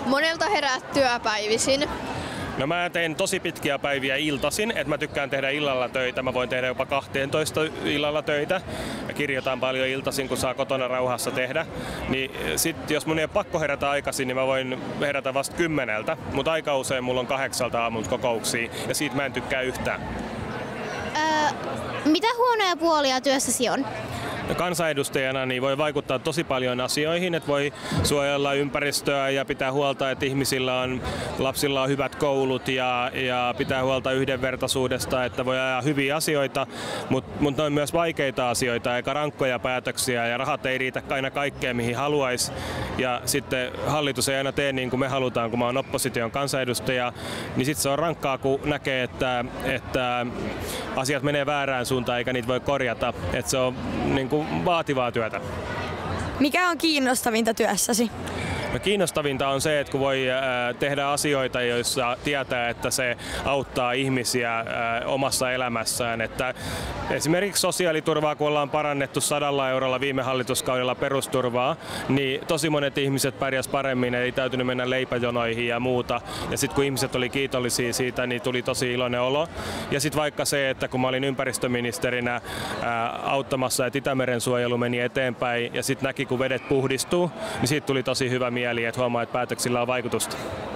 monelta heräät työpäivisin? No mä teen tosi pitkiä päiviä iltaisin, että mä tykkään tehdä illalla töitä. Mä voin tehdä jopa 12 illalla töitä. Ja kirjoitan paljon iltaisin, kun saa kotona rauhassa tehdä. Niin sit jos mun ei ole pakko herätä aikaisin, niin mä voin herätä vasta 10. Mutta aika usein mulla on 8 aamun kokouksia ja siitä mä en tykkää yhtään. Mitä huonoja puolia työssäsi on? Kansanedustajana niin voi vaikuttaa tosi paljon asioihin, että voi suojella ympäristöä ja pitää huolta, että lapsilla on hyvät koulut ja pitää huolta yhdenvertaisuudesta, että voi ajaa hyviä asioita, mutta on myös vaikeita asioita eikä rankkoja päätöksiä ja rahat ei riitä aina kaikkeen mihin haluaisi ja sitten hallitus ei aina tee niin kuin me halutaan, kun mä oon opposition kansanedustaja, niin sitten se on rankkaa, kun näkee, että asiat menee väärään suuntaan eikä niitä voi korjata, että se on niin kuin vaativaa työtä. Mikä on kiinnostavinta työssäsi? No, kiinnostavinta on se, että kun voi tehdä asioita, joissa tietää, että se auttaa ihmisiä omassa elämässään. Että esimerkiksi sosiaaliturvaa, kun ollaan parannettu 100 eurolla viime hallituskaudella perusturvaa, niin tosi monet ihmiset pärjäs paremmin, ei täytynyt mennä leipäjonoihin ja muuta. Ja sitten kun ihmiset oli kiitollisia siitä, niin tuli tosi iloinen olo. Ja sitten vaikka se, että kun mä olin ympäristöministerinä auttamassa, että Itämeren suojelu meni eteenpäin ja sitten näki, kun vedet puhdistuu, niin siitä tuli tosi hyvä mieli, että huomaa, että päätöksillä on vaikutusta.